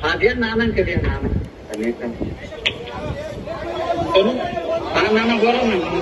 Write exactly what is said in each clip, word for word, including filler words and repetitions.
हा द्या नाना कधी नाना हा नाना बोला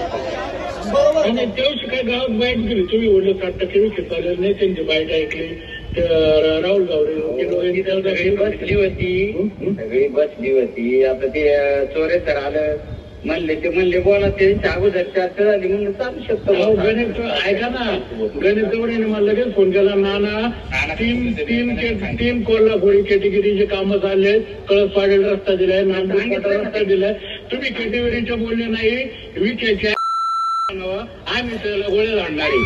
ना. आणि तेव्हा काय गावात बाईट गेली तुम्ही ओढलं साठ टक्के विषय चालेल नाही त्यांची बाईट ऐकली राहुल गावडे सगळी बसली होती सगळी बसली होती. आता ते चोरे तर आलं म्हणले ते म्हणले बोला त्यांच्या अगोदर चर्चा झाली म्हणून चालू शकतो. गणेश ऐका ना गणेश गवडेने मला लगेच फोन केला नाना तीन तीन तीन कोल्हापुरी कॅटेगरीचे कामं चालले कळसपाडे रस्ता दिलाय नांदूर रस्ता दिलाय तुम्ही कॅटेगरीचे बोलले नाही विकेच्या आम्ही त्याला गोळे आणणारे.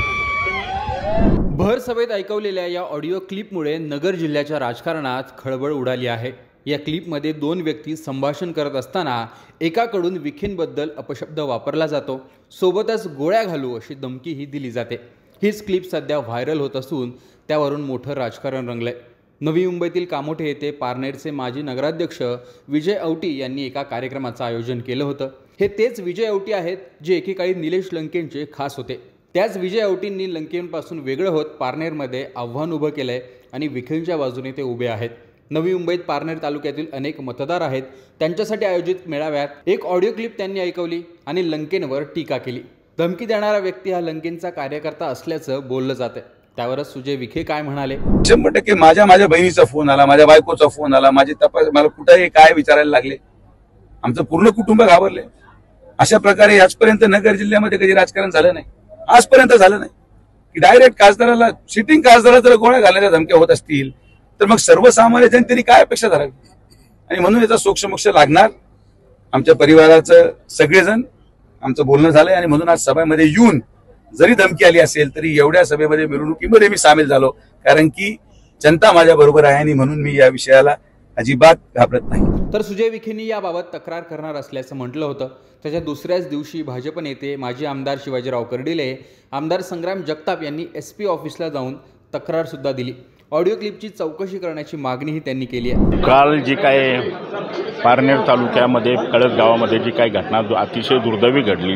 भर सभेत ऐकवलेल्या या ऑडिओ क्लिपमुळे नगर जिल्ह्याच्या राजकारणात खळबळ उडाली आहे. या क्लिपमध्ये दोन व्यक्ती संभाषण करत असताना एकाकडून विखेंबद्दल अपशब्द वापरला जातो, सोबतच गोळ्या घालू अशी धमकीही दिली जाते. हीच क्लिप सध्या व्हायरल होत असून त्यावरून मोठं राजकारण रंगलंय. नवी मुंबईतील कामोठे येथे पारनेरचे माजी नगराध्यक्ष विजय औटी यांनी एका कार्यक्रमाचं आयोजन केलं होतं. हे तेच विजय औटी आहेत जे एकेकाळी निलेश लंकेंचे खास होते. त्याच विजय औटींनी लंकेंपासून वेगळं होत पारनेरमध्ये आव्हान उभं केलंय आणि विखेंच्या बाजूने ते उभे आहेत. नवी मुंबईत पारनेर तालुक्यातील अनेक मतदार आहेत. त्यांच्यासाठी आयोजित मेळाव्यात एक ऑडिओ क्लिप त्यांनी ऐकवली आणि लंकेंवर टीका केली. धमकी देणारा व्यक्ती हा लंकेंचा कार्यकर्ता असल्याचं बोललं जातं. त्यावरच सुजय विखे काय म्हणाले. शंभर टक्के माझ्या माझ्या बहिणीचा फोन आला, माझ्या बायकोचा फोन आला, माझी तपास मला कुठे काय विचारायला लागले. आमचं पूर्ण कुटुंब घाबरले. अशा प्रकारे आजपर्यंत नगर जिल्ह्यामध्ये कधी राजकारण झालं नाही, आजपर्यंत झालं नाही की डायरेक्ट खासदाराला सिटिंग खासदाराला जर गोळ्या घालण्याच्या धमक्या होत असतील तर मग सर्वसामान्य जनतेने काय अपेक्षा धरावी. आणि म्हणून याचा सोक्षमोक्ष लागणार. आमच्या परिवाराचं सगळेजण आमचं बोलणं झालंय आणि म्हणून आज सभेमध्ये येऊन जरी धमकी आली असेल तरी एवढ्या सभेमध्ये मिरवणुकीमध्ये मी सामील झालो, कारण की जनता माझ्या बरोबर आहे आणि म्हणून मी या विषयाला अजिबात घाबरत नाही. तर सुजय विखेंनी याबाबत तक्रार करणार असल्याचं म्हटलं होतं. त्याच्या दुसऱ्याच दिवशी भाजप नेते माजी आमदार शिवाजीराव कर्डिले, आमदार संग्राम जगताप यांनी एस पी ऑफिसला जाऊन तक्रार सुद्धा दिली. ऑडिओ क्लिपची चौकशी करण्याची मागणीही त्यांनी केली आहे. काल जी काय पारनेर तालुक्यामध्ये कळस गावामध्ये जी काही घटना अतिशय दुर्दैवी घडली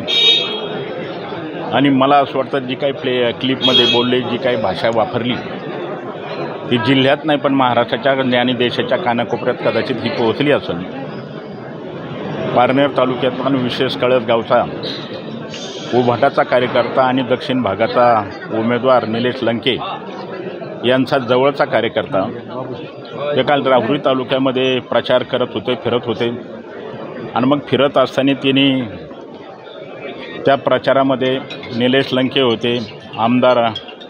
आणि मला असं वाटतं जी काही प्ले क्लिपमध्ये बोलले जी काही भाषा वापरली ती जिल्ह्यात नाही पण महाराष्ट्राच्या आणि देशाच्या कानाकोपऱ्यात कदाचित ही पोहोचली असेल. पारनेर तालुक्यात आणि विशेष कळस गावचा उभाटाचा कार्यकर्ता आणि दक्षिण भागाचा उमेदवार निलेश लंके यांचा जवळचा कार्यकर्ता ते काल राहुरी तालुक्यामध्ये प्रचार करत होते, फिरत होते आणि मग फिरत असताना त्यांनी त्या प्रचारामध्ये निलेश लंके होते, आमदार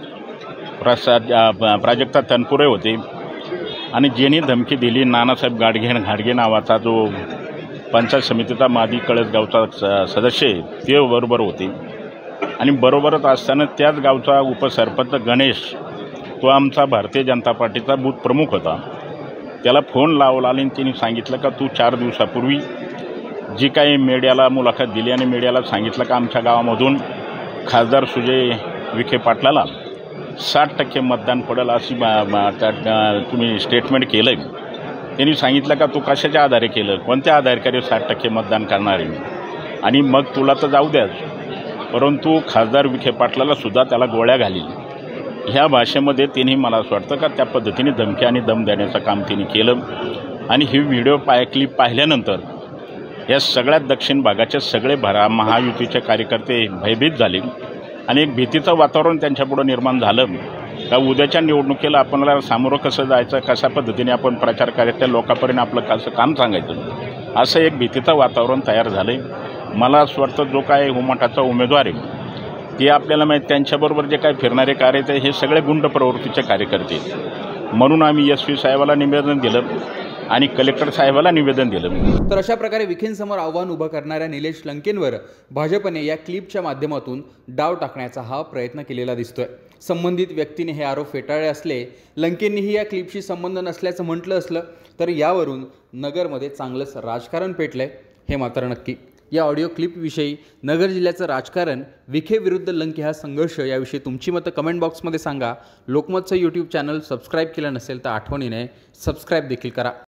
प्रसाद प्राजक्ता तनपुरे होते आणि ज्यांनी धमकी दिली नानासाहेब गाडगे घाडगे नावाचा जो पंचायत समितीचा माजी कळसगावचा सदस्य आहे ते बरोबर होते. आणि बरोबरच असताना त्याच गावचा उपसरपंच गणेश तो आमचा भारतीय जनता पार्टीचा बूथ प्रमुख होता. त्याला फोन लावला आणि त्यांनी सांगितलं का तू चार दिवसापूर्वी जी काही मीडियाला मुलाखत दिली आणि मीडियाला सांगितलं का आमच्या गावामधून खासदार सुजय विखे पाटलाला साठ टक्के मतदान पडेल अशी तुम्ही स्टेटमेंट केलं आहे. त्यांनी सांगितलं का तू कशाच्या आधारे केलं, कोणत्या आधारकारी साठ टक्के मतदान करणार आहे आणि मग तुला तर जाऊ द्याच परंतु खासदार विखे पाटलाला सुद्धा त्याला गोळ्या घालील. ह्या भाषेमध्ये त्यांनी मला असं वाटतं का त्या पद्धतीने धमकी आणि दम देण्याचं काम त्यांनी केलं. आणि ही व्हिडिओ पाय क्लिप पाहिल्यानंतर या सगळ्या दक्षिण भागाचे सगळे भरा महायुतीचे कार्यकर्ते भयभीत झाले आणि एक भीतीचं वातावरण त्यांच्यापुढं निर्माण झालं का उद्याच्या निवडणुकीला आपल्याला सामोरं कसं जायचं, कशा पद्धतीने आपण प्रचार करायचा, त्या लोकांपर्यंत आपलं कसं काम सांगायचं, असं एक भीतीचं वातावरण तयार झालं आहे. मला असं वाटतं जो काय उमाटाचा उमेदवार आहे ते आपल्याला माहीत त्यांच्याबरोबर जे काय फिरणारे कार्यकर्ते हे सगळे गुंड प्रवृत्तीचे कार्यकर्ते आहेत. म्हणून आम्ही एस पी साहेबाला निवेदन दिलं आणि कलेक्टर साहेबाला निवेदन दिलं. तर अशा प्रकारे विखेंसमोर आव्हान उभं करणाऱ्या निलेश लंकेंवर भाजपने या क्लिपच्या माध्यमातून डाव टाकण्याचा हा प्रयत्न केलेला दिसतोय. संबंधित व्यक्तीने हे आरोप फेटाळले असले, लंकेंनीही या क्लिपशी संबंध नसल्याचं म्हटलं असलं तर यावरून नगरमध्ये चांगलंच राजकारण पेटलंय हे मात्र नक्की. या ऑडिओ क्लिपविषयी नगर जिल्ह्याचं राजकारण, विखे विरुद्ध लंके हा संघर्ष याविषयी तुमची मतं कमेंट बॉक्समध्ये सांगा. लोकमतचं यूट्यूब चॅनल सबस्क्राईब केलं नसेल तर आठवणीने सबस्क्राईब देखील करा.